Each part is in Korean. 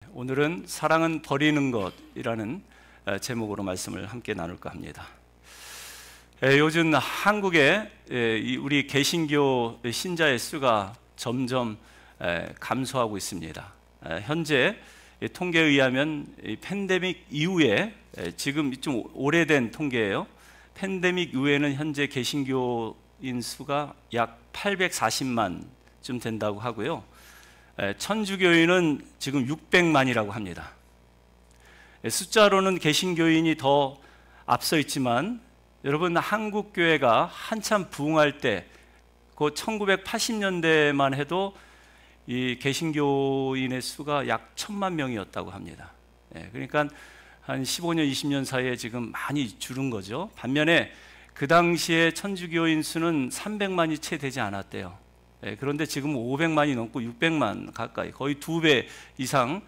오늘은 사랑은 버리는 것이라는 제목으로 말씀을 함께 나눌까 합니다. 요즘 한국에 우리 개신교 신자의 수가 점점 감소하고 있습니다. 현재 통계에 의하면 팬데믹 이후에, 지금 좀 오래된 통계예요. 팬데믹 이후에는 현재 개신교인 수가 약 840만쯤 된다고 하고요. 천주교인은 지금 600만이라고 합니다. 숫자로는 개신교인이 더 앞서 있지만, 여러분, 한국 교회가 한참 부흥할 때, 그 1980년대만 해도 이 개신교인의 수가 약 1000만 명이었다고 합니다. 그러니까 한 15년, 20년 사이에 지금 많이 줄은 거죠. 반면에 그 당시에 천주교인 수는 300만이 채 되지 않았대요. 그런데 지금 500만이 넘고 600만 가까이, 거의 2배 이상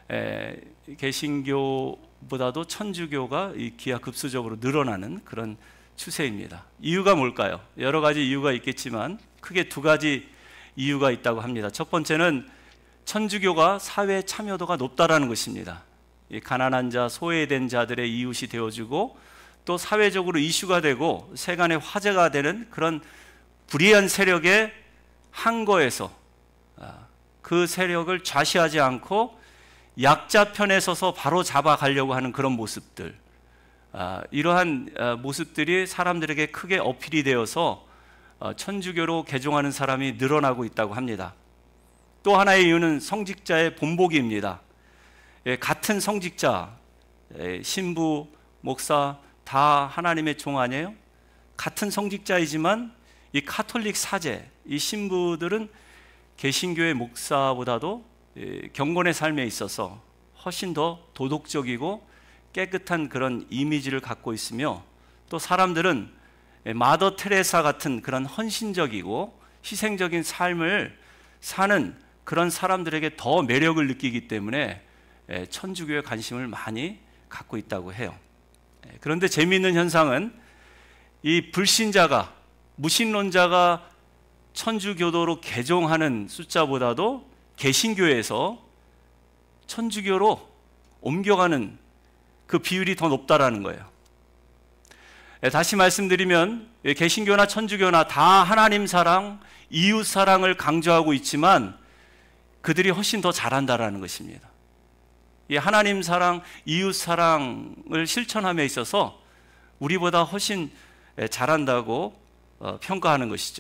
개신교보다도 천주교가 기하급수적으로 늘어나는 그런 추세입니다. 이유가 뭘까요? 여러 가지 이유가 있겠지만 크게 두 가지 이유가 있다고 합니다. 첫 번째는 천주교가 사회 참여도가 높다라는 것입니다. 이 가난한 자, 소외된 자들의 이웃이 되어주고, 또 사회적으로 이슈가 되고 세간의 화제가 되는 그런 불의한 세력의 항거에서 그 세력을 좌시하지 않고 약자 편에 서서 바로 잡아가려고 하는 그런 모습들, 이러한 모습들이 사람들에게 크게 어필이 되어서 천주교로 개종하는 사람이 늘어나고 있다고 합니다. 또 하나의 이유는 성직자의 본보기입니다. 같은 성직자, 신부, 목사 다 하나님의 종 아니에요? 같은 성직자이지만 이 카톨릭 사제, 이 신부들은 개신교의 목사보다도 경건의 삶에 있어서 훨씬 더 도덕적이고 깨끗한 그런 이미지를 갖고 있으며, 또 사람들은 마더 테레사 같은 그런 헌신적이고 희생적인 삶을 사는 그런 사람들에게 더 매력을 느끼기 때문에 천주교에 관심을 많이 갖고 있다고 해요. 그런데 재미있는 현상은 이 불신자가, 무신론자가 천주교도로 개종하는 숫자보다도 개신교에서 천주교로 옮겨가는 그 비율이 더 높다라는 거예요. 다시 말씀드리면 개신교나 천주교나 다 하나님 사랑, 이웃 사랑을 강조하고 있지만 그들이 훨씬 더 잘한다라는 것입니다. 이 하나님 사랑, 이웃 사랑을 실천함에 있어서 우리보다 훨씬 잘한다고 평가하는 것이죠.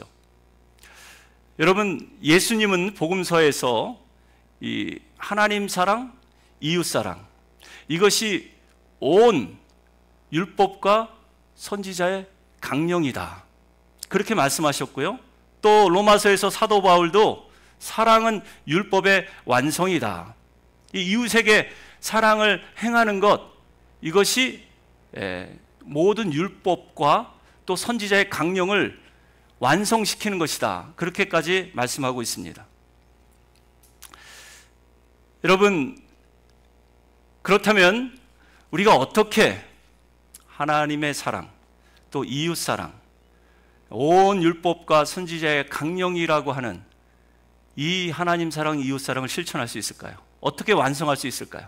여러분, 예수님은 복음서에서 이 하나님 사랑, 이웃 사랑, 이것이 온 율법과 선지자의 강령이다, 그렇게 말씀하셨고요. 또 로마서에서 사도 바울도 사랑은 율법의 완성이다, 이 이웃에게 사랑을 행하는 것, 이것이 모든 율법과 또 선지자의 강령을 완성시키는 것이다, 그렇게까지 말씀하고 있습니다. 여러분, 그렇다면 우리가 어떻게 하나님의 사랑, 또 이웃 사랑, 온 율법과 선지자의 강령이라고 하는 이 하나님 사랑, 이웃 사랑을 실천할 수 있을까요? 어떻게 완성할 수 있을까요?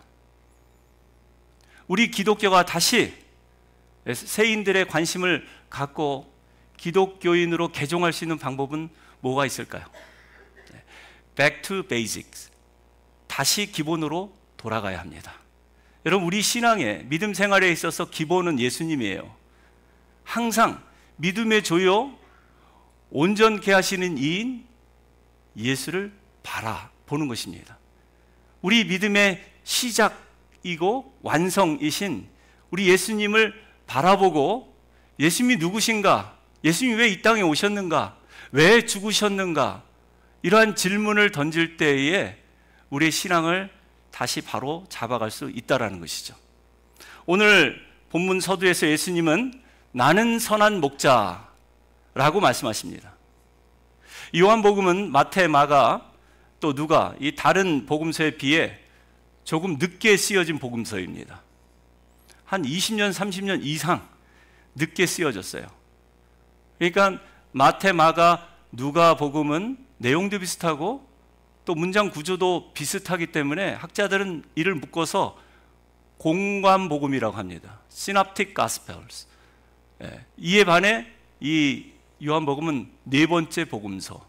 우리 기독교가 다시 세인들의 관심을 갖고 기독교인으로 개종할 수 있는 방법은 뭐가 있을까요? Back to basics. 다시 기본으로 돌아가야 합니다. 여러분, 우리 신앙의 믿음 생활에 있어서 기본은 예수님이에요. 항상 믿음의 조요, 온전케 하시는 이인 예수를 바라보는 것입니다. 우리 믿음의 시작이고 완성이신 우리 예수님을 바라보고, 예수님이 누구신가? 예수님이 왜 이 땅에 오셨는가? 왜 죽으셨는가? 이러한 질문을 던질 때에 우리의 신앙을 다시 바로 잡아갈 수 있다는 것이죠. 오늘 본문 서두에서 예수님은 나는 선한 목자라고 말씀하십니다. 요한복음은 마태, 마가, 또 누가, 이 다른 복음서에 비해 조금 늦게 쓰여진 복음서입니다. 한 20년, 30년 이상 늦게 쓰여졌어요. 그러니까 마태, 마가, 누가 복음은 내용도 비슷하고 또 문장 구조도 비슷하기 때문에 학자들은 이를 묶어서 공관복음이라고 합니다. Synoptic Gospels. 이에 반해 이 요한복음은 네 번째 복음서.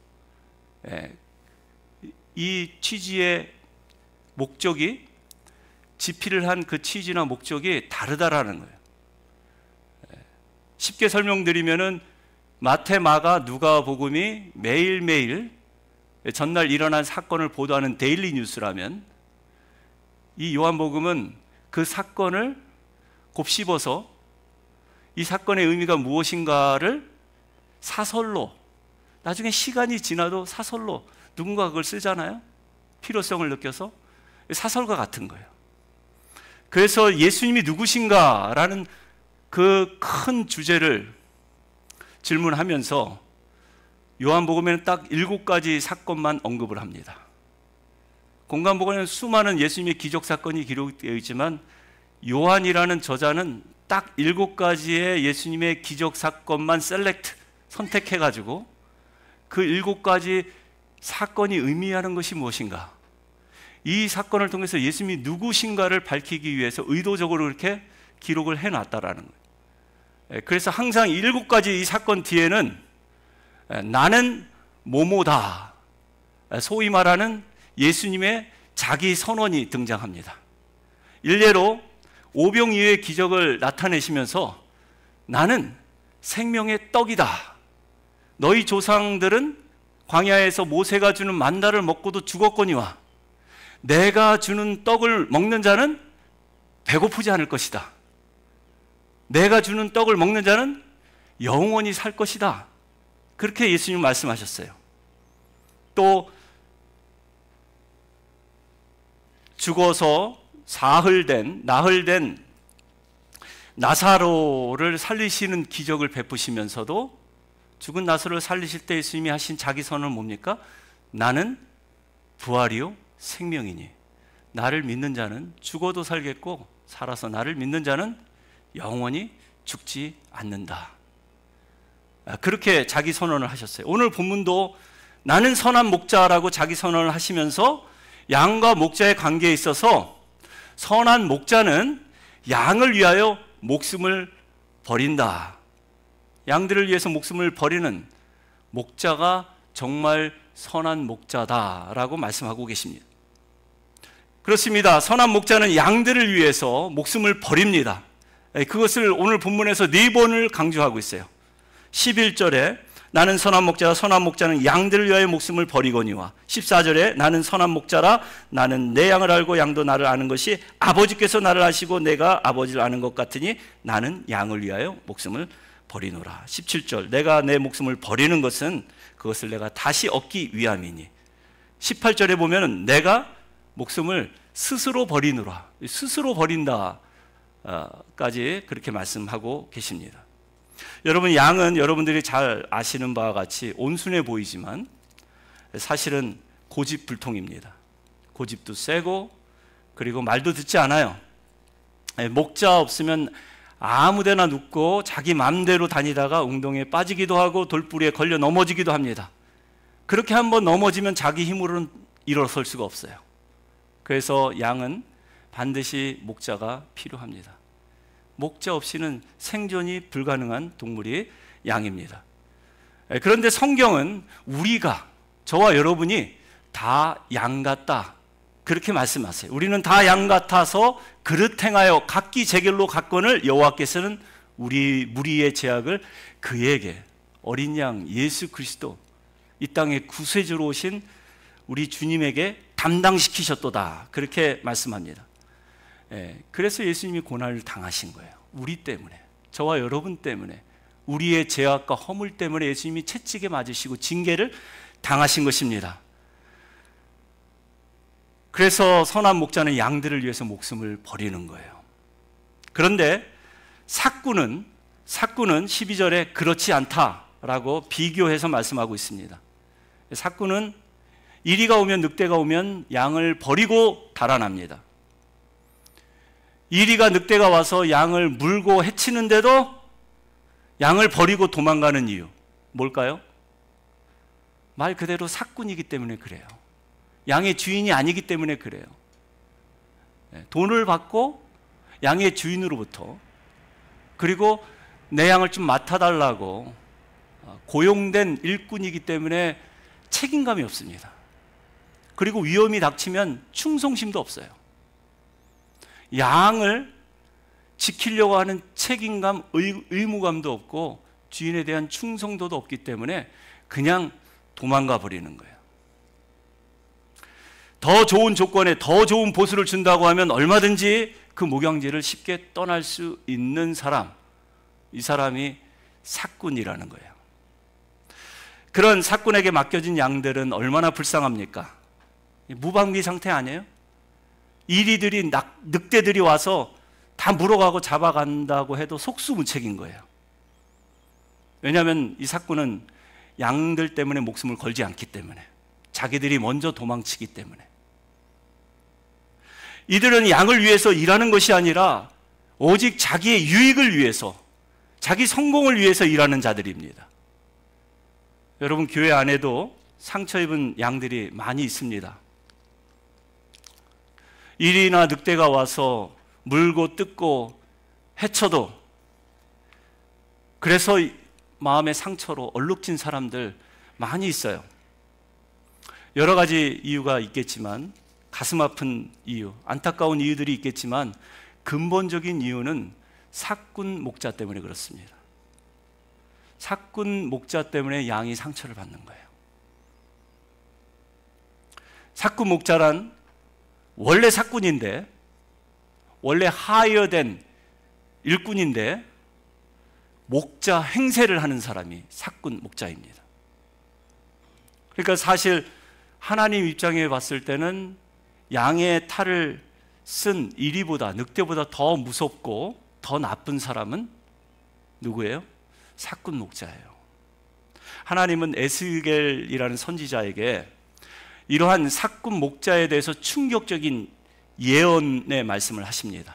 이 취지의 목적이, 집필을 한 그 취지나 목적이 다르다라는 거예요. 쉽게 설명드리면은 마태, 마가, 누가 복음이 매일매일 전날 일어난 사건을 보도하는 데일리 뉴스라면, 이 요한복음은 그 사건을 곱씹어서 이 사건의 의미가 무엇인가를 사설로, 나중에 시간이 지나도 사설로 누군가 그걸 쓰잖아요. 필요성을 느껴서. 사설과 같은 거예요. 그래서 예수님이 누구신가라는 그 큰 주제를 질문하면서 요한복음에는 딱 7가지 사건만 언급을 합니다. 공관복음에는 수많은 예수님의 기적 사건이 기록되어 있지만 요한이라는 저자는 딱 7가지의 예수님의 기적 사건만 선택해가지고 그 7가지 사건이 의미하는 것이 무엇인가, 이 사건을 통해서 예수님이 누구신가를 밝히기 위해서 의도적으로 이렇게 기록을 해놨다라는 거예요. 그래서 항상 7가지 이 사건 뒤에는 나는 뭐뭐다, 소위 말하는 예수님의 자기 선언이 등장합니다. 일례로 오병이어의 기적을 나타내시면서 나는 생명의 떡이다. 너희 조상들은 광야에서 모세가 주는 만나를 먹고도 죽었거니와 내가 주는 떡을 먹는 자는 배고프지 않을 것이다. 내가 주는 떡을 먹는 자는 영원히 살 것이다. 그렇게 예수님 말씀하셨어요. 또 죽어서 나흘된 나사로를 살리시는 기적을 베푸시면서도 죽은 나사로를 살리실 때 예수님이 하신 자기 선언은 뭡니까? 나는 부활이요 생명이니 나를 믿는 자는 죽어도 살겠고 살아서 나를 믿는 자는 영원히 죽지 않는다. 그렇게 자기 선언을 하셨어요. 오늘 본문도 나는 선한 목자라고 자기 선언을 하시면서 양과 목자의 관계에 있어서 선한 목자는 양을 위하여 목숨을 버린다. 양들을 위해서 목숨을 버리는 목자가 정말 선한 목자다라고 말씀하고 계십니다. 그렇습니다. 선한 목자는 양들을 위해서 목숨을 버립니다. 그것을 오늘 본문에서 4번을 강조하고 있어요. 11절에 나는 선한 목자라 선한 목자는 양들을 위하여 목숨을 버리거니와 14절에 나는 선한 목자라 나는 내 양을 알고 양도 나를 아는 것이 아버지께서 나를 아시고 내가 아버지를 아는 것 같으니 나는 양을 위하여 목숨을 버리노라. 17절 내가 내 목숨을 버리는 것은 그것을 내가 다시 얻기 위함이니 18절에 보면 내가 목숨을 스스로 버리노라. 스스로 버린다 까지 그렇게 말씀하고 계십니다. 여러분, 양은 여러분들이 잘 아시는 바와 같이 온순해 보이지만 사실은 고집불통입니다. 고집도 세고 그리고 말도 듣지 않아요. 목자 없으면 아무데나 눕고 자기 마음대로 다니다가 웅덩이에 빠지기도 하고 돌부리에 걸려 넘어지기도 합니다. 그렇게 한번 넘어지면 자기 힘으로는 일어설 수가 없어요. 그래서 양은 반드시 목자가 필요합니다. 목자 없이는 생존이 불가능한 동물이 양입니다. 그런데 성경은 우리가, 저와 여러분이 다 양 같다 그렇게 말씀하세요. 우리는 다 양 같아서 그릇 행하여 각기 제 길로 갔거늘 여호와께서는 우리 무리의 죄악을 그에게, 어린 양 예수 그리스도, 이 땅에 구세주로 오신 우리 주님에게 담당시키셨도다 그렇게 말씀합니다. 그래서 예수님이 고난을 당하신 거예요. 우리 때문에, 저와 여러분 때문에, 우리의 죄악과 허물 때문에 예수님이 채찍에 맞으시고 징계를 당하신 것입니다. 그래서 선한 목자는 양들을 위해서 목숨을 버리는 거예요. 그런데 삭구는 12절에 그렇지 않다라고 비교해서 말씀하고 있습니다. 삭구는 이리가 오면 늑대가 오면 양을 버리고 달아납니다. 이리가 늑대가 와서 양을 물고 해치는데도 양을 버리고 도망가는 이유 뭘까요? 말 그대로 삭군이기 때문에 그래요. 양의 주인이 아니기 때문에 그래요. 돈을 받고 양의 주인으로부터, 그리고 내 양을 좀 맡아달라고 고용된 일꾼이기 때문에 책임감이 없습니다. 그리고 위험이 닥치면 충성심도 없어요. 양을 지키려고 하는 책임감, 의무감도 없고 주인에 대한 충성도도 없기 때문에 그냥 도망가 버리는 거예요. 더 좋은 조건에 더 좋은 보수를 준다고 하면 얼마든지 그 목양지를 쉽게 떠날 수 있는 사람, 이 사람이 삭군이라는 거예요. 그런 삭군에게 맡겨진 양들은 얼마나 불쌍합니까? 무방비 상태 아니에요? 이리들이, 늑대들이 와서 다 물어가고 잡아간다고 해도 속수무책인 거예요. 왜냐하면 이 삭군은 양들 때문에 목숨을 걸지 않기 때문에, 자기들이 먼저 도망치기 때문에. 이들은 양을 위해서 일하는 것이 아니라 오직 자기의 유익을 위해서, 자기 성공을 위해서 일하는 자들입니다. 여러분, 교회 안에도 상처 입은 양들이 많이 있습니다. 이리나 늑대가 와서 물고 뜯고 해쳐도, 그래서 마음의 상처로 얼룩진 사람들 많이 있어요. 여러 가지 이유가 있겠지만, 가슴 아픈 이유, 안타까운 이유들이 있겠지만 근본적인 이유는 삭군 목자 때문에 그렇습니다. 삭군 목자 때문에 양이 상처를 받는 거예요. 삭군 목자란 원래 삭군인데, 원래 하이어된 일꾼인데 목자 행세를 하는 사람이 삭군 목자입니다. 그러니까 사실 하나님 입장에 봤을 때는 양의 탈을 쓴 이리보다, 늑대보다 더 무섭고 더 나쁜 사람은 누구예요? 삭군 목자예요. 하나님은 에스겔이라는 선지자에게 이러한 삭군 목자에 대해서 충격적인 예언의 말씀을 하십니다.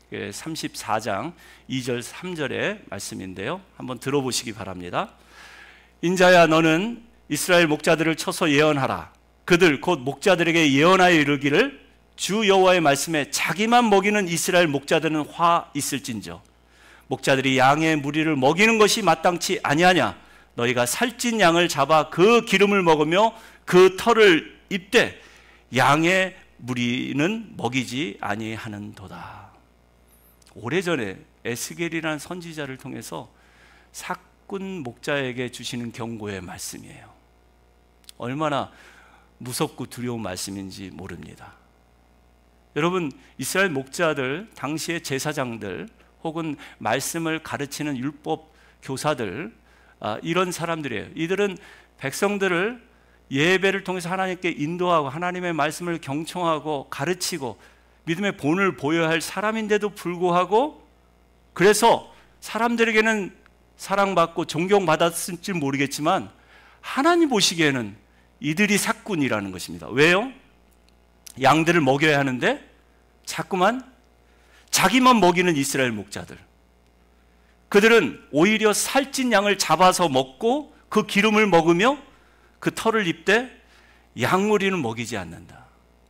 34장 2절 3절의 말씀인데요, 한번 들어보시기 바랍니다. 인자야, 너는 이스라엘 목자들을 쳐서 예언하라. 그들 곧 목자들에게 예언하여 이르기를, 주 여호와의 말씀에 자기만 먹이는 이스라엘 목자들은 화 있을진저, 목자들이 양의 무리를 먹이는 것이 마땅치 아니하냐. 너희가 살찐 양을 잡아 그 기름을 먹으며 그 털을 입되 양의 무리는 먹이지 아니하는도다. 오래전에 에스겔이라는 선지자를 통해서 삭군 목자에게 주시는 경고의 말씀이에요. 얼마나 무섭고 두려운 말씀인지 모릅니다. 여러분, 이스라엘 목자들, 당시의 제사장들 혹은 말씀을 가르치는 율법 교사들, 이런 사람들이에요. 이들은 백성들을 예배를 통해서 하나님께 인도하고 하나님의 말씀을 경청하고 가르치고 믿음의 본을 보여야 할 사람인데도 불구하고, 그래서 사람들에게는 사랑받고 존경받았을지 모르겠지만 하나님 보시기에는 이들이 삭군이라는 것입니다. 왜요? 양들을 먹여야 하는데 자꾸만 자기만 먹이는 이스라엘 목자들, 그들은 오히려 살찐 양을 잡아서 먹고 그 기름을 먹으며 그 털을 입되 양무리는 먹이지 않는다.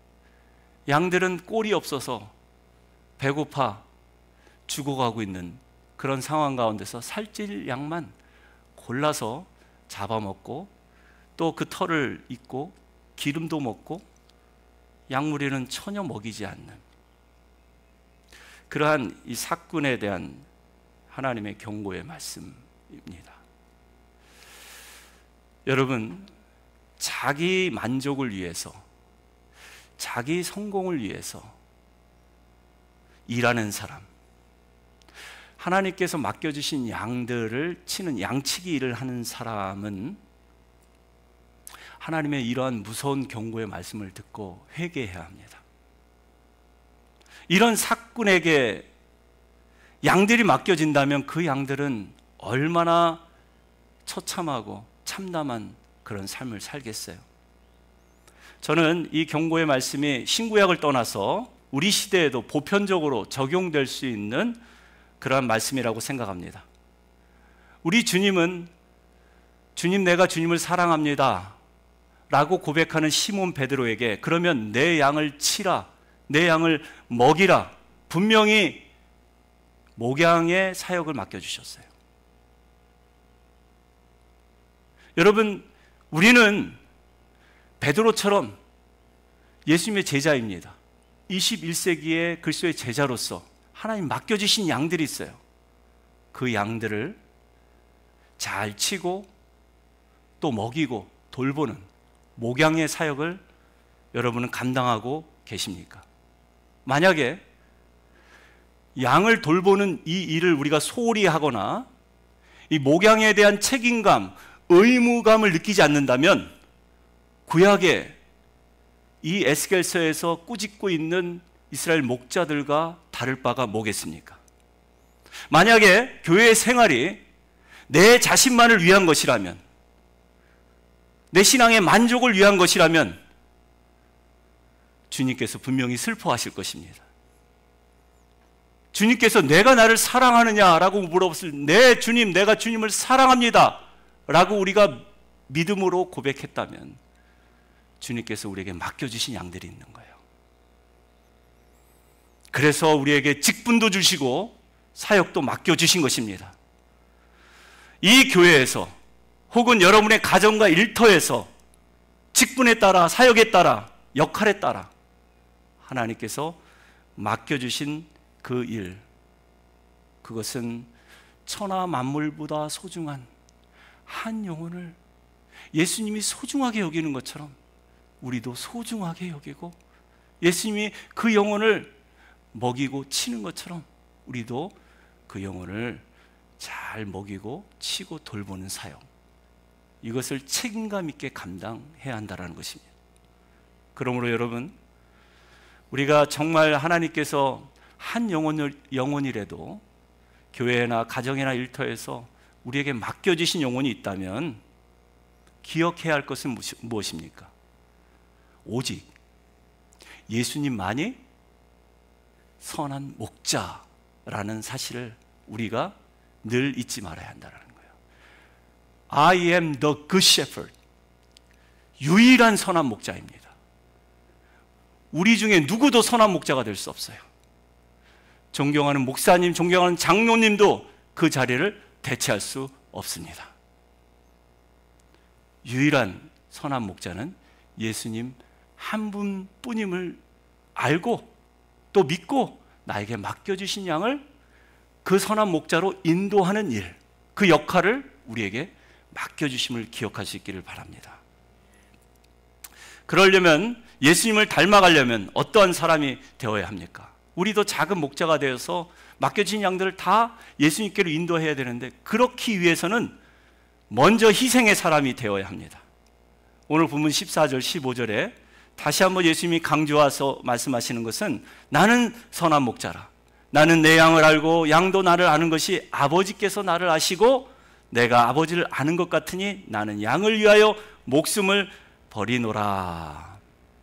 양들은 꼴이 없어서 배고파 죽어가고 있는 그런 상황 가운데서 살찔 양만 골라서 잡아먹고 또 그 털을 입고 기름도 먹고 양무리는 전혀 먹이지 않는, 그러한 이 삭군에 대한 하나님의 경고의 말씀입니다. 여러분, 자기 만족을 위해서, 자기 성공을 위해서 일하는 사람, 하나님께서 맡겨주신 양들을 치는 양치기 일을 하는 사람은 하나님의 이러한 무서운 경고의 말씀을 듣고 회개해야 합니다. 이런 삭군에게 양들이 맡겨진다면 그 양들은 얼마나 처참하고 참담한 그런 삶을 살겠어요. 저는 이 경고의 말씀이 신구약을 떠나서 우리 시대에도 보편적으로 적용될 수 있는 그러한 말씀이라고 생각합니다. 우리 주님은, 주님 내가 주님을 사랑합니다 라고 고백하는 시몬 베드로에게 그러면 내 양을 치라, 내 양을 먹이라, 분명히 목양의 사역을 맡겨주셨어요. 여러분, 우리는 베드로처럼 예수님의 제자입니다. 21세기의 그리스도의 제자로서 하나님 맡겨주신 양들이 있어요. 그 양들을 잘 치고 또 먹이고 돌보는 목양의 사역을 여러분은 감당하고 계십니까? 만약에 양을 돌보는 이 일을 우리가 소홀히 하거나 이 목양에 대한 책임감, 의무감을 느끼지 않는다면 구약의 이 에스겔서에서 꾸짖고 있는 이스라엘 목자들과 다를 바가 뭐겠습니까? 만약에 교회의 생활이 내 자신만을 위한 것이라면, 내 신앙의 만족을 위한 것이라면 주님께서 분명히 슬퍼하실 것입니다. 주님께서 내가 나를 사랑하느냐라고 물어봤을 때 네 주님, 내가 주님을 사랑합니다 라고 우리가 믿음으로 고백했다면 주님께서 우리에게 맡겨주신 양들이 있는 거예요. 그래서 우리에게 직분도 주시고 사역도 맡겨주신 것입니다. 이 교회에서 혹은 여러분의 가정과 일터에서 직분에 따라, 사역에 따라, 역할에 따라 하나님께서 맡겨주신 그 일, 그것은 천하 만물보다 소중한 한 영혼을 예수님이 소중하게 여기는 것처럼 우리도 소중하게 여기고, 예수님이 그 영혼을 먹이고 치는 것처럼 우리도 그 영혼을 잘 먹이고 치고 돌보는 사역, 이것을 책임감 있게 감당해야 한다는 것입니다. 그러므로 여러분, 우리가 정말 하나님께서 한 영혼이라도 교회나 가정이나 일터에서 우리에게 맡겨주신 영혼이 있다면 기억해야 할 것은 무엇입니까? 오직 예수님만이 선한 목자라는 사실을 우리가 늘 잊지 말아야 한다는 거예요. I am the good shepherd. 유일한 선한 목자입니다. 우리 중에 누구도 선한 목자가 될 수 없어요. 존경하는 목사님, 존경하는 장로님도 그 자리를 대체할 수 없습니다. 유일한 선한 목자는 예수님 한 분뿐임을 알고 또 믿고 나에게 맡겨주신 양을 그 선한 목자로 인도하는 일, 그 역할을 우리에게 맡겨주심을 기억할 수 있기를 바랍니다. 그러려면, 예수님을 닮아가려면 어떠한 사람이 되어야 합니까? 우리도 작은 목자가 되어서 맡겨진 양들을 다 예수님께로 인도해야 되는데, 그렇기 위해서는 먼저 희생의 사람이 되어야 합니다. 오늘 본문 14절, 15절에 다시 한번 예수님이 강조해서 말씀하시는 것은 나는 선한 목자라. 나는 내 양을 알고 양도 나를 아는 것이 아버지께서 나를 아시고 내가 아버지를 아는 것 같으니 나는 양을 위하여 목숨을 버리노라.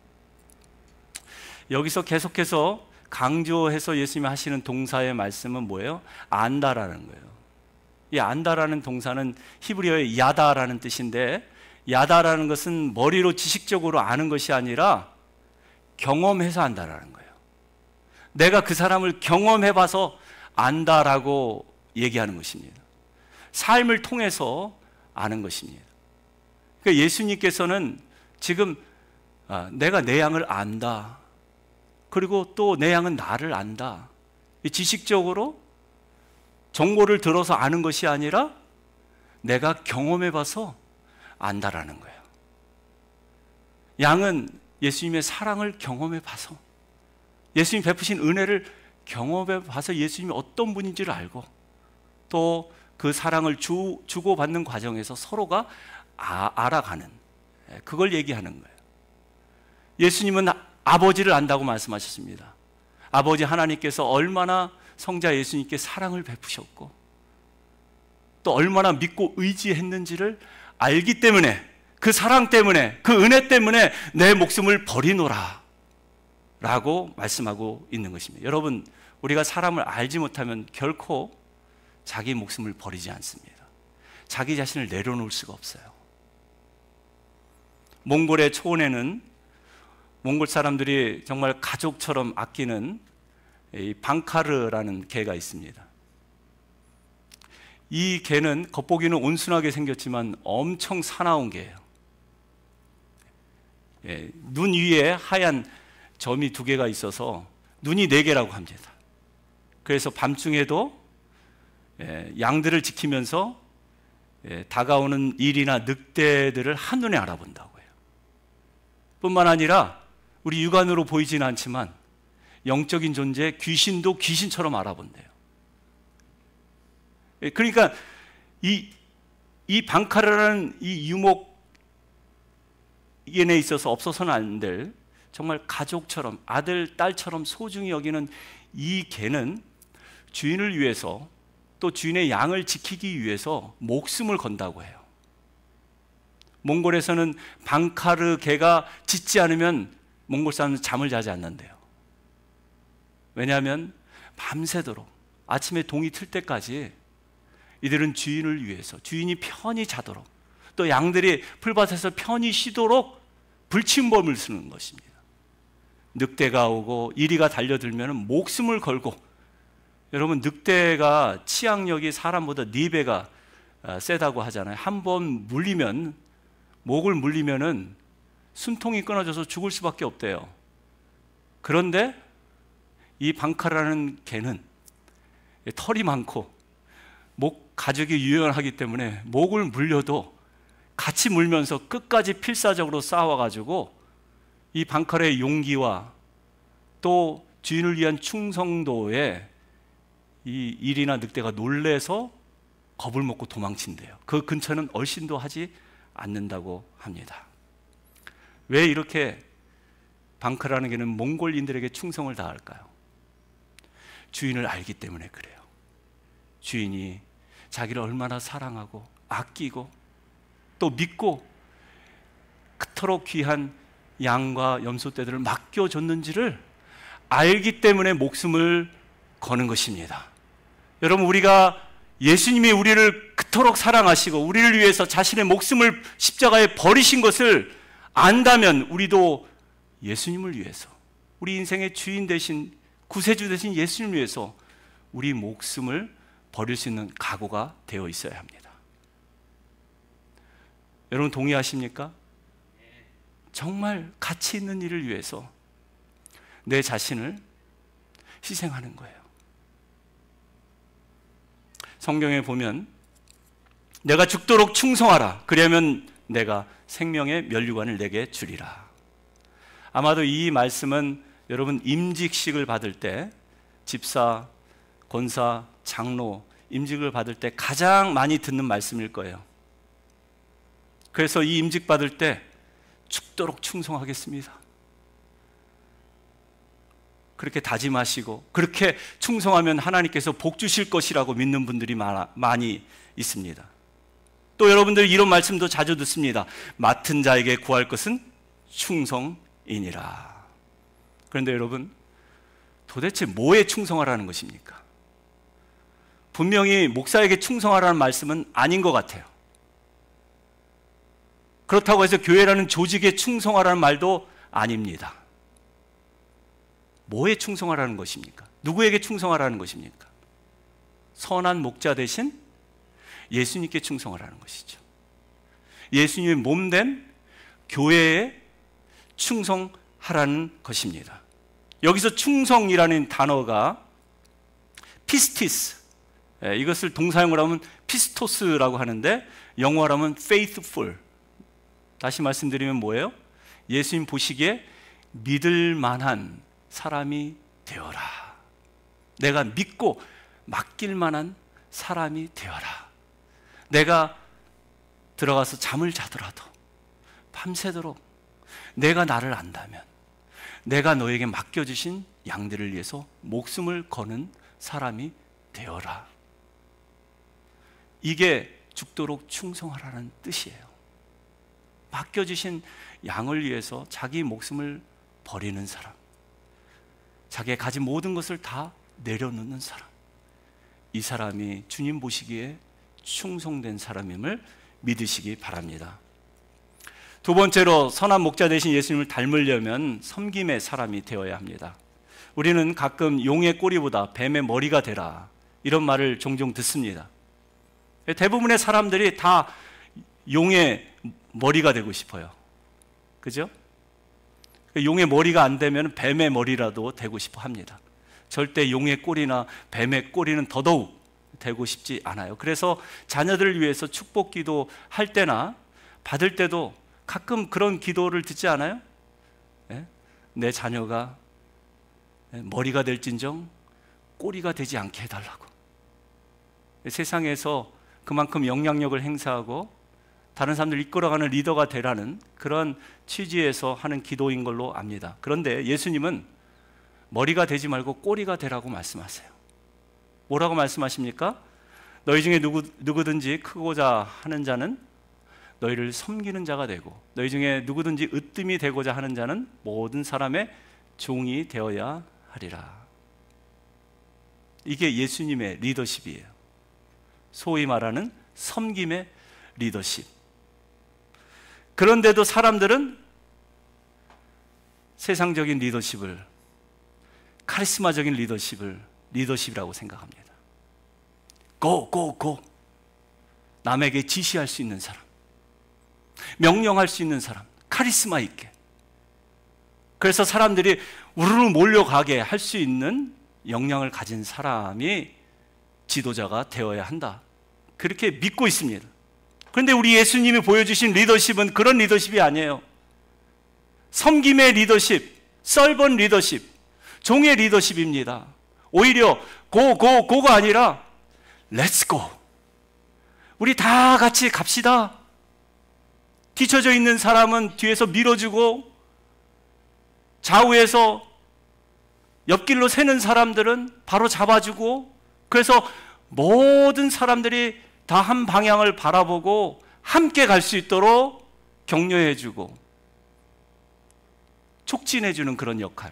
여기서 계속해서 강조해서 예수님이 하시는 동사의 말씀은 뭐예요? 안다라는 거예요. 이 안다라는 동사는 히브리어의 야다라는 뜻인데, 야다라는 것은 머리로 지식적으로 아는 것이 아니라 경험해서 안다라는 거예요. 내가 그 사람을 경험해봐서 안다라고 얘기하는 것입니다. 삶을 통해서 아는 것입니다. 그러니까 예수님께서는 지금 내가 내 양을 안다, 그리고 또 내 양은 나를 안다, 지식적으로 정보를 들어서 아는 것이 아니라 내가 경험해봐서 안다라는 거예요. 양은 예수님의 사랑을 경험해봐서, 예수님 베푸신 은혜를 경험해봐서 예수님이 어떤 분인지를 알고, 또 그 사랑을 주고받는 과정에서 서로가 알아가는, 그걸 얘기하는 거예요. 예수님은 아버지를 안다고 말씀하셨습니다. 아버지 하나님께서 얼마나 성자 예수님께 사랑을 베푸셨고 또 얼마나 믿고 의지했는지를 알기 때문에, 그 사랑 때문에, 그 은혜 때문에 내 목숨을 버리노라 라고 말씀하고 있는 것입니다. 여러분, 우리가 사람을 알지 못하면 결코 자기 목숨을 버리지 않습니다. 자기 자신을 내려놓을 수가 없어요. 몽골의 초원에는 몽골 사람들이 정말 가족처럼 아끼는 이 방카르라는 개가 있습니다. 이 개는 겉보기는 온순하게 생겼지만 엄청 사나운 개예요. 눈 위에 하얀 점이 2개가 있어서 눈이 4개라고 합니다. 그래서 밤중에도 양들을 지키면서 다가오는 일이나 늑대들을 한눈에 알아본다고 해요. 뿐만 아니라 우리 육안으로 보이지는 않지만 영적인 존재, 귀신도 귀신처럼 알아본대요. 그러니까 이 방카르라는 이 유목인에 있어서 없어서는 안 될 정말 가족처럼, 아들, 딸처럼 소중히 여기는 이 개는 주인을 위해서, 또 주인의 양을 지키기 위해서 목숨을 건다고 해요. 몽골에서는 방카르 개가 짖지 않으면 몽골 사람은 잠을 자지 않는데요. 왜냐하면 밤새도록 아침에 동이 틀 때까지 이들은 주인을 위해서, 주인이 편히 자도록, 또 양들이 풀밭에서 편히 쉬도록 불침범을 쓰는 것입니다. 늑대가 오고 이리가 달려들면 목숨을 걸고, 여러분 늑대가 치악력이 사람보다 4배가 세다고 하잖아요. 한 번 물리면, 목을 물리면은 숨통이 끊어져서 죽을 수밖에 없대요. 그런데 이 방카라는 개는 털이 많고 목 가죽이 유연하기 때문에 목을 물려도 같이 물면서 끝까지 필사적으로 싸워가지고 이 방카라의 용기와 또 주인을 위한 충성도에 이 일이나 늑대가 놀래서 겁을 먹고 도망친대요. 그 근처는 얼씬도 하지 않는다고 합니다. 왜 이렇게 방카라는 개는 몽골인들에게 충성을 다할까요? 주인을 알기 때문에 그래요. 주인이 자기를 얼마나 사랑하고 아끼고 또 믿고 그토록 귀한 양과 염소떼들을 맡겨줬는지를 알기 때문에 목숨을 거는 것입니다. 여러분, 우리가 예수님이 우리를 그토록 사랑하시고 우리를 위해서 자신의 목숨을 십자가에 버리신 것을 안다면 우리도 예수님을 위해서, 우리 인생의 주인 되신, 구세주 되신 예수님을 위해서 우리 목숨을 버릴 수 있는 각오가 되어 있어야 합니다. 여러분 동의하십니까? 정말 가치 있는 일을 위해서 내 자신을 희생하는 거예요. 성경에 보면 내가 죽도록 충성하라, 그러면 내가 생명의 면류관을 내게 주리라. 아마도 이 말씀은 여러분 임직식을 받을 때, 집사, 권사, 장로 임직을 받을 때 가장 많이 듣는 말씀일 거예요. 그래서 이 임직 받을 때 죽도록 충성하겠습니다, 그렇게 다짐하시고 그렇게 충성하면 하나님께서 복 주실 것이라고 믿는 분들이 많이 있습니다. 또 여러분들 이런 말씀도 자주 듣습니다. 맡은 자에게 구할 것은 충성이니라. 그런데 여러분, 도대체 뭐에 충성하라는 것입니까? 분명히 목사에게 충성하라는 말씀은 아닌 것 같아요. 그렇다고 해서 교회라는 조직에 충성하라는 말도 아닙니다. 뭐에 충성하라는 것입니까? 누구에게 충성하라는 것입니까? 선한 목자 대신 예수님께 충성하라는 것이죠. 예수님의 몸된 교회에 충성하라는 것입니다. 여기서 충성이라는 단어가 피스티스, 이것을 동사용을 하면 피스토스라고 하는데 영어로 하면 faithful. 다시 말씀드리면 뭐예요? 예수님 보시기에 믿을 만한 사람이 되어라. 내가 믿고 맡길 만한 사람이 되어라. 내가 들어가서 잠을 자더라도 밤새도록 내가 나를 안다면 내가 너에게 맡겨주신 양들을 위해서 목숨을 거는 사람이 되어라. 이게 죽도록 충성하라는 뜻이에요. 맡겨주신 양을 위해서 자기 목숨을 버리는 사람, 자기가 가진 모든 것을 다 내려놓는 사람, 이 사람이 주님 보시기에 충성된 사람임을 믿으시기 바랍니다. 두 번째로 선한 목자 되신 예수님을 닮으려면 섬김의 사람이 되어야 합니다. 우리는 가끔 용의 꼬리보다 뱀의 머리가 되라 이런 말을 종종 듣습니다. 대부분의 사람들이 다 용의 머리가 되고 싶어요. 그죠? 용의 머리가 안 되면 뱀의 머리라도 되고 싶어 합니다. 절대 용의 꼬리나 뱀의 꼬리는 더더욱 되고 싶지 않아요. 그래서 자녀들을 위해서 축복 기도 할 때나 받을 때도 가끔 그런 기도를 듣지 않아요? 내 자녀가 머리가 될진정 꼬리가 되지 않게 해달라고. 세상에서 그만큼 영향력을 행사하고 다른 사람들을 이끌어가는 리더가 되라는 그런 취지에서 하는 기도인 걸로 압니다. 그런데 예수님은 머리가 되지 말고 꼬리가 되라고 말씀하세요. 뭐라고 말씀하십니까? 너희 중에 누구든지 크고자 하는 자는 너희를 섬기는 자가 되고, 너희 중에 누구든지 으뜸이 되고자 하는 자는 모든 사람의 종이 되어야 하리라. 이게 예수님의 리더십이에요. 소위 말하는 섬김의 리더십. 그런데도 사람들은 세상적인 리더십을, 카리스마적인 리더십을 리더십이라고 생각합니다. 고! 남에게 지시할 수 있는 사람, 명령할 수 있는 사람, 카리스마 있게. 그래서 사람들이 우르르 몰려가게 할 수 있는 역량을 가진 사람이 지도자가 되어야 한다, 그렇게 믿고 있습니다. 그런데 우리 예수님이 보여주신 리더십은 그런 리더십이 아니에요. 섬김의 리더십, 서번 리더십, 종의 리더십입니다. 오히려 고가 아니라 Let's go. 우리 다 같이 갑시다. 뒤쳐져 있는 사람은 뒤에서 밀어주고, 좌우에서 옆길로 새는 사람들은 바로 잡아주고, 그래서 모든 사람들이 다 한 방향을 바라보고 함께 갈 수 있도록 격려해주고 촉진해주는 그런 역할,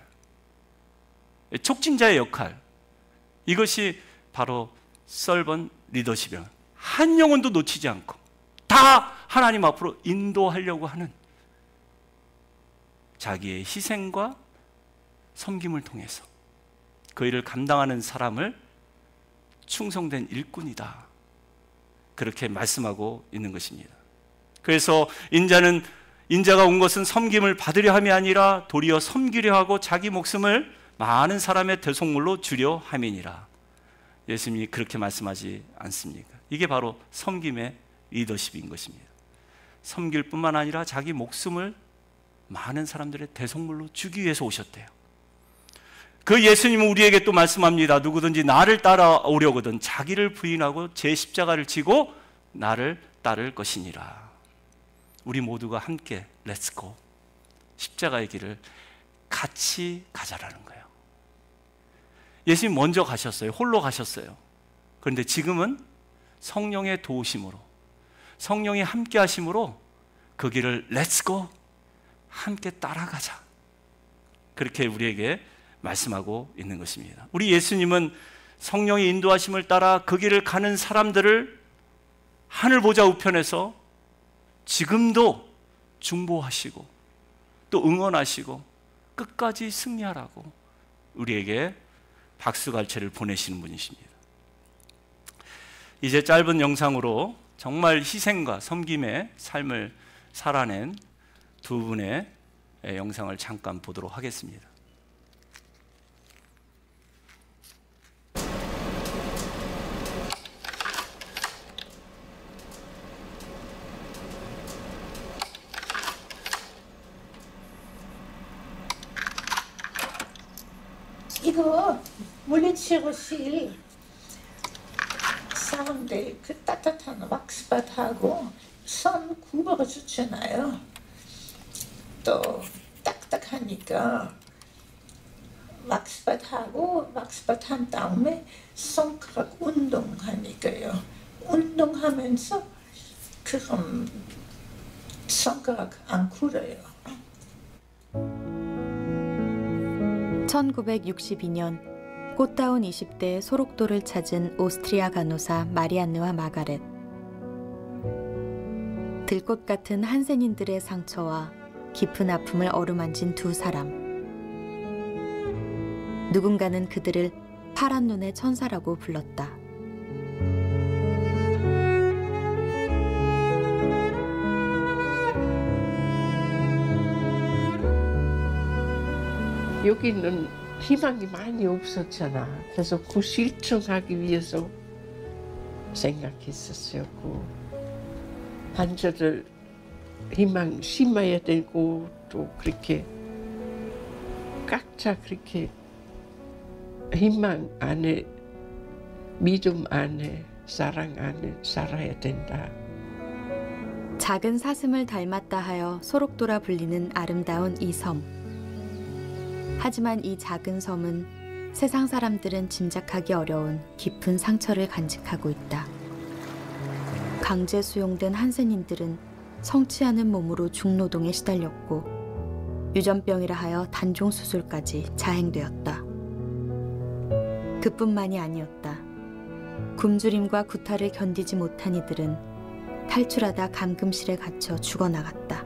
촉진자의 역할, 이것이 바로 서번 리더십이에요. 한 영혼도 놓치지 않고 다 하나님 앞으로 인도하려고 하는, 자기의 희생과 섬김을 통해서 그 일을 감당하는 사람을 충성된 일꾼이다, 그렇게 말씀하고 있는 것입니다. 그래서 인자가 온 것은 섬김을 받으려 함이 아니라 도리어 섬기려 하고 자기 목숨을 많은 사람의 대속물로 주려 함이니라. 예수님이 그렇게 말씀하지 않습니까? 이게 바로 섬김의 리더십인 것입니다. 섬길 뿐만 아니라 자기 목숨을 많은 사람들의 대속물로 주기 위해서 오셨대요. 그 예수님은 우리에게 또 말씀합니다. 누구든지 나를 따라오려거든 자기를 부인하고 제 십자가를 지고 나를 따를 것이니라. 우리 모두가 함께 렛츠고, 십자가의 길을 같이 가자라는 거예요. 예수님 먼저 가셨어요. 홀로 가셨어요. 그런데 지금은 성령의 도우심으로, 성령이 함께 하심으로 그 길을 렛츠고, 함께 따라가자, 그렇게 우리에게 말씀하고 있는 것입니다. 우리 예수님은 성령의 인도하심을 따라 그 길을 가는 사람들을 하늘 보좌 우편에서 지금도 중보하시고 또 응원하시고 끝까지 승리하라고 우리에게 박수갈채를 보내시는 분이십니다. 이제 짧은 영상으로 정말 희생과 섬김의 삶을 살아낸 두 분의 영상을 잠깐 보도록 하겠습니다. 이거 물리치료실 사람들 그 따뜻한 왁스바하고 선 굽어 주잖아요. 또 딱딱하니까 왁스바하고 왁스바 한 다음에 손가락 운동하니까요. 운동하면서 그럼 손가락 안 굴어요. 1962년 꽃다운 20대의 소록도를 찾은 오스트리아 간호사 마리안느와 마가렛. 들꽃 같은 한센인들의 상처와 깊은 아픔을 어루만진 두 사람. 누군가는 그들을 파란 눈의 천사라고 불렀다. 여기는 희망이 많이 없었잖아. 그래서 그 실천하기 위해서 생각했었어요. 그 환자들 희망 심어야 되고 또 그렇게 각자 그렇게 희망 안에 믿음 안에 사랑 안에 살아야 된다. 작은 사슴을 닮았다 하여 소록도라 불리는 아름다운 이 섬. 하지만 이 작은 섬은 세상 사람들은 짐작하기 어려운 깊은 상처를 간직하고 있다. 강제 수용된 한센인들은 성취하는 몸으로 중노동에 시달렸고 유전병이라 하여 단종 수술까지 자행되었다. 그뿐만이 아니었다. 굶주림과 구타를 견디지 못한 이들은 탈출하다 감금실에 갇혀 죽어나갔다.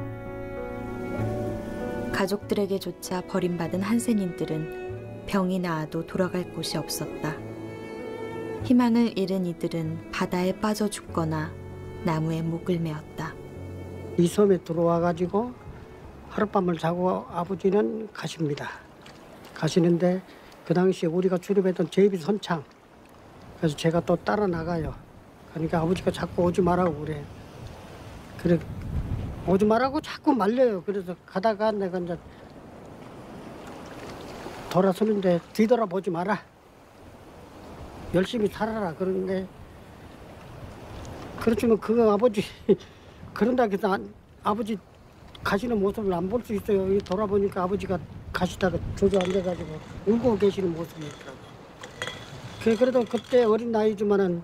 가족들에게조차 버림받은 한센인들은 병이 나아도 돌아갈 곳이 없었다. 희망을 잃은 이들은 바다에 빠져 죽거나 나무에 목을 메었다. 이 섬에 들어와가지고 하룻밤을 자고 아버지는 가십니다. 가시는데 그 당시에 우리가 출입했던 제비 선창. 그래서 제가 또 따라 나가요. 그러니까 아버지가 자꾸 오지 말라고 그래. 그래 오지 말라고 자꾸 말려요. 그래서 가다가 내가 이제 돌아서는데 뒤돌아보지 마라. 열심히 살아라. 그런데 그렇지만 그 아버지 그런다 해서 아버지 가시는 모습을 안 볼 수 있어요. 돌아보니까 아버지가 가시다가 주저앉아가지고 울고 계시는 모습이 있더라고요. 그래도 그때 어린 나이지만은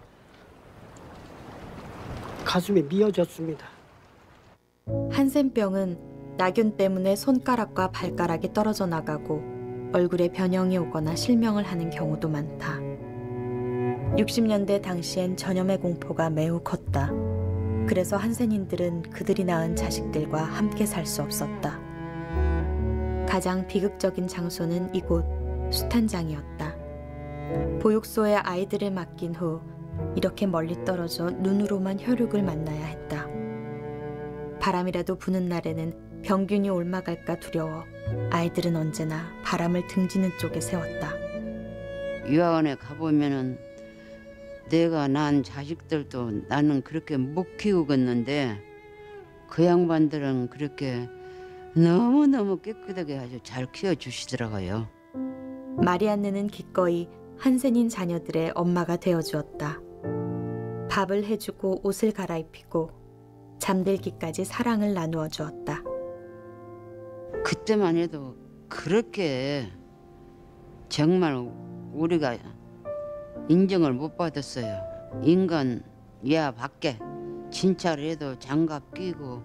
가슴이 미어졌습니다. 한센병은 나균 때문에 손가락과 발가락이 떨어져 나가고 얼굴에 변형이 오거나 실명을 하는 경우도 많다. 60년대 당시엔 전염의 공포가 매우 컸다. 그래서 한센인들은 그들이 낳은 자식들과 함께 살 수 없었다. 가장 비극적인 장소는 이곳 수탄장이었다. 보육소에 아이들을 맡긴 후 이렇게 멀리 떨어져 눈으로만 혈육을 만나야 했다. 바람이라도 부는 날에는 병균이 옮아갈까 두려워 아이들은 언제나 바람을 등지는 쪽에 세웠다. 유아원에 가보면은 내가 낳은 자식들도 나는 그렇게 못 키우겠는데 그 양반들은 그렇게 너무너무 깨끗하게 아주 잘 키워주시더라고요. 마리안느는 기꺼이 한센인 자녀들의 엄마가 되어주었다. 밥을 해주고 옷을 갈아입히고 잠들기까지 사랑을 나누어 주었다. 그때만 해도 그렇게 정말 우리가 인정을 못 받았어요. 인간 야 밖에 진찰을 해도 장갑 끼고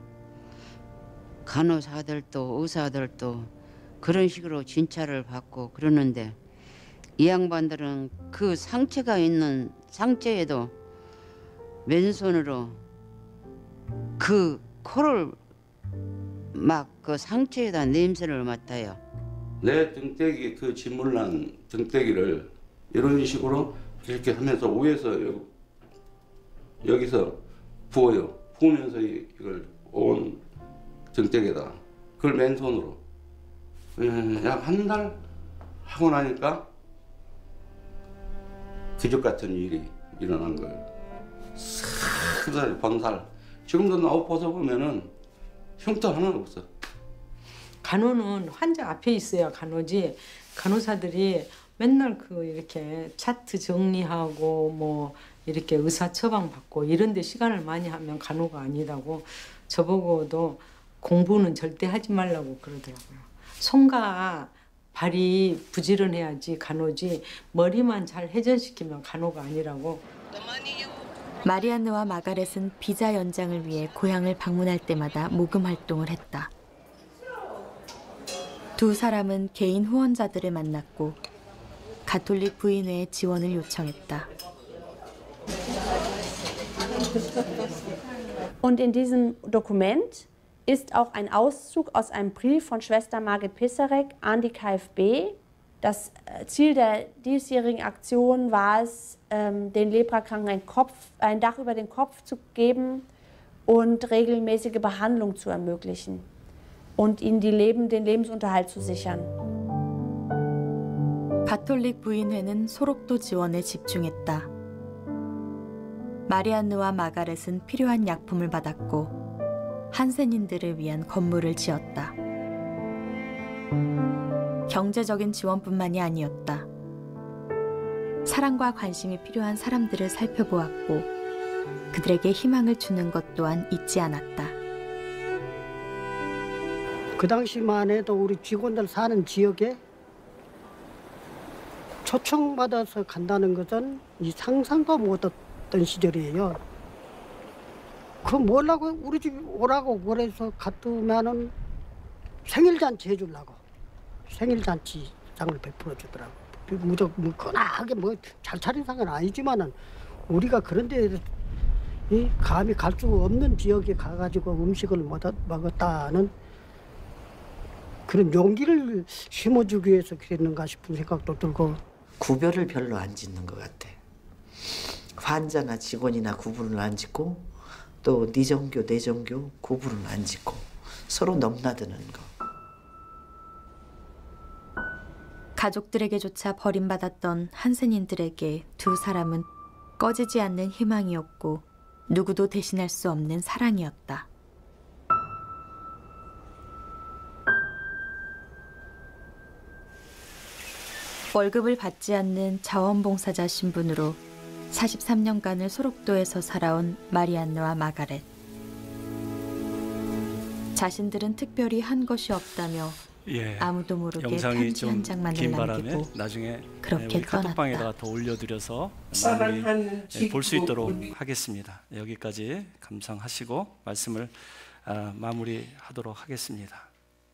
간호사들도 의사들도 그런 식으로 진찰을 받고 그러는데 이 양반들은 그 상처가 있는 상처에도 맨손으로 그 코를 막 그 상처에다 냄새를 맡아요. 내 등대기 그 짓물난 등대기를 이런 식으로 이렇게 하면서 위에서 여기서 부어요. 부으면서 이걸 온 등대기에다 그걸 맨손으로 약 한 달 하고 나니까 기적 같은 일이 일어난 거예요. 싹 방살. 지금도 나 옷 벗어보면은 흉터 하나 없어. 간호는 환자 앞에 있어야 간호지. 간호사들이 맨날 그 이렇게 차트 정리하고 뭐 이렇게 의사 처방 받고 이런 데 시간을 많이 하면 간호가 아니라고 저보고도 공부는 절대 하지 말라고 그러더라고요. 손과 발이 부지런해야지 간호지 머리만 잘 회전시키면 간호가 아니라고. 마리안느와 마가렛은 비자 연장을 위해 고향을 방문할 때마다 모금 활동을 했다. 두 사람은 개인 후원자들을 만났고 가톨릭 부인회의 지원을 요청했다. Und in diesem Dokument ist auch ein Auszug aus einem Brief von Schwester Margit Pisarek an die KfB. Das Ziel der diesjährigen Aktion war es, den Leprakranken ein Dach über den Kopf zu geben und regelmäßige Behandlung zu ermöglichen und ihnen den Lebensunterhalt zu sichern. 가톨릭 부인회는 소록도 지원에 집중했다. 마리안느와 마가렛은 필요한 약품을 받았고 한센인들을 위한 건물을 지었다. 경제적인 지원뿐만이 아니었다. 사랑과 관심이 필요한 사람들을 살펴보았고 그들에게 희망을 주는 것 또한 잊지 않았다. 그 당시만 해도 우리 직원들 사는 지역에 초청받아서 간다는 것은 이 상상도 못했던 시절이에요. 그 뭐라고 우리 집 오라고 그래서 갔으면은 생일잔치 해주려고 생일잔치장을 베풀어 주더라고. 무조건 거나하게 뭐 잘 차린 상은 아니지만은 우리가 그런데 감히 갈 수 없는 지역에 가가지고 음식을 먹었다는 그런 용기를 심어주기 위해서 그랬는가 싶은 생각도 들고. 구별을 별로 안 짓는 것 같아. 환자나 직원이나 구분을 안 짓고 또 네 종교 내 종교 구분을 안 짓고 서로 넘나드는 거. 가족들에게조차 버림받았던 한센인들에게 두 사람은 꺼지지 않는 희망이었고 누구도 대신할 수 없는 사랑이었다. 월급을 받지 않는 자원봉사자 신분으로 43년간을 소록도에서 살아온 마리안느와 마가렛. 자신들은 특별히 한 것이 없다며 아무도 모르게 편지 한 장만을 남기고 나중에 그렇게 우리 카톡방에다가 더 올려드려서 많이 볼 수 있도록 하겠습니다. 여기까지 감상하시고 말씀을 마무리하도록 하겠습니다.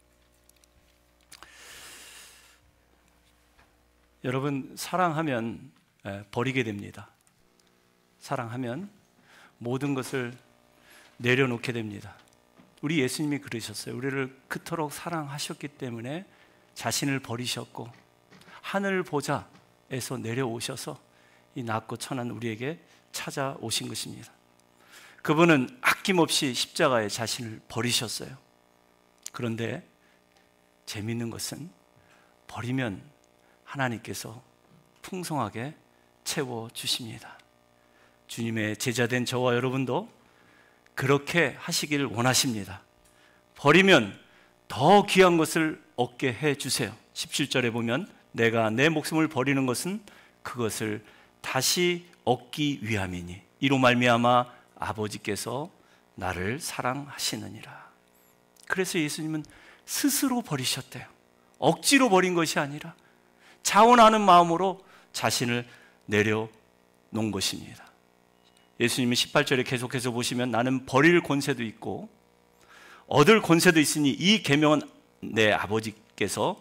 여러분, 사랑하면 버리게 됩니다. 사랑하면 모든 것을 내려놓게 됩니다. 우리 예수님이 그러셨어요. 우리를 그토록 사랑하셨기 때문에 자신을 버리셨고 하늘 보좌에서 내려오셔서 이 낮고 천한 우리에게 찾아오신 것입니다. 그분은 아낌없이 십자가에 자신을 버리셨어요. 그런데 재미있는 것은 버리면 하나님께서 풍성하게 채워주십니다. 주님의 제자된 저와 여러분도 그렇게 하시길 원하십니다. 버리면 더 귀한 것을 얻게 해주세요. 17절에 보면 내가 내 목숨을 버리는 것은 그것을 다시 얻기 위함이니 이로 말미암아 아버지께서 나를 사랑하시느니라. 그래서 예수님은 스스로 버리셨대요. 억지로 버린 것이 아니라 자원하는 마음으로 자신을 내려놓은 것입니다. 예수님은 18절에 계속해서 보시면 나는 버릴 권세도 있고 얻을 권세도 있으니 이 계명은 내 아버지께서로부터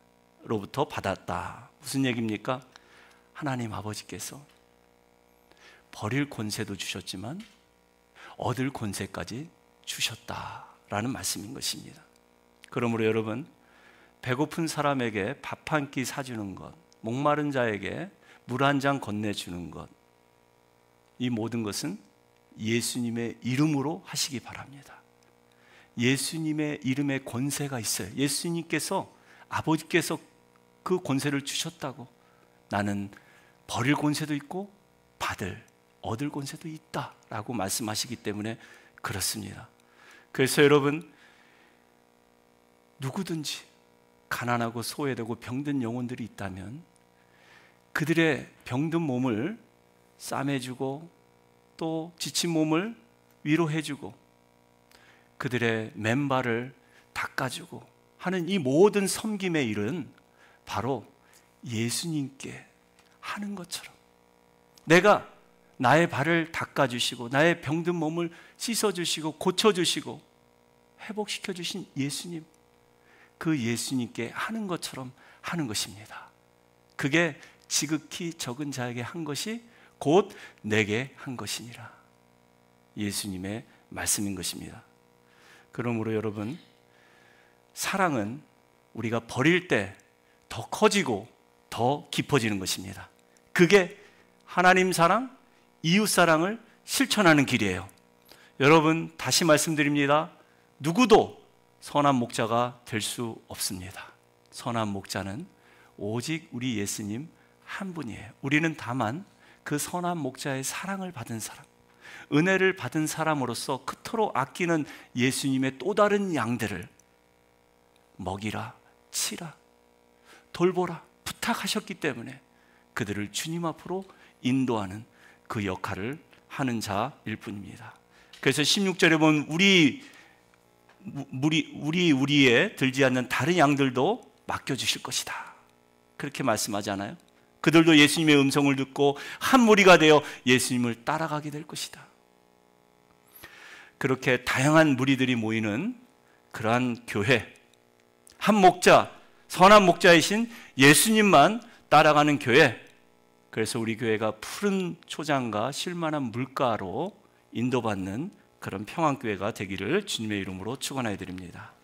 받았다. 무슨 얘기입니까? 하나님 아버지께서 버릴 권세도 주셨지만 얻을 권세까지 주셨다라는 말씀인 것입니다. 그러므로 여러분, 배고픈 사람에게 밥 한 끼 사주는 것, 목마른 자에게 물 한 잔 건네주는 것, 이 모든 것은 예수님의 이름으로 하시기 바랍니다. 예수님의 이름에 권세가 있어요. 예수님께서, 아버지께서 그 권세를 주셨다고. 나는 버릴 권세도 있고 얻을 권세도 있다라고 말씀하시기 때문에 그렇습니다. 그래서 여러분, 누구든지 가난하고 소외되고 병든 영혼들이 있다면 그들의 병든 몸을 싸매주고 또 지친 몸을 위로해주고 그들의 맨발을 닦아주고 하는 이 모든 섬김의 일은 바로 예수님께 하는 것처럼 내가 나의 발을 닦아주시고 나의 병든 몸을 씻어주시고 고쳐주시고 회복시켜주신 예수님, 그 예수님께 하는 것처럼 하는 것입니다. 그게 지극히 적은 자에게 한 것이 곧 내게 한 것이니라. 예수님의 말씀인 것입니다. 그러므로 여러분, 사랑은 우리가 버릴 때 더 커지고 더 깊어지는 것입니다. 그게 하나님 사랑, 이웃 사랑을 실천하는 길이에요. 여러분, 다시 말씀드립니다. 누구도 선한 목자가 될 수 없습니다. 선한 목자는 오직 우리 예수님 한 분이에요. 우리는 다만 그 선한 목자의 사랑을 받은 사람, 은혜를 받은 사람으로서 그토록 아끼는 예수님의 또 다른 양들을 먹이라, 치라, 돌보라 부탁하셨기 때문에 그들을 주님 앞으로 인도하는 그 역할을 하는 자일 뿐입니다. 그래서 16절에 보면 우리에 들지 않는 다른 양들도 맡겨주실 것이다, 그렇게 말씀하지 않아요? 그들도 예수님의 음성을 듣고 한 무리가 되어 예수님을 따라가게 될 것이다. 그렇게 다양한 무리들이 모이는 그러한 교회, 한 목자, 선한 목자이신 예수님만 따라가는 교회, 그래서 우리 교회가 푸른 초장과 쉴만한 물가로 인도받는 그런 평안교회가 되기를 주님의 이름으로 축원해 드립니다.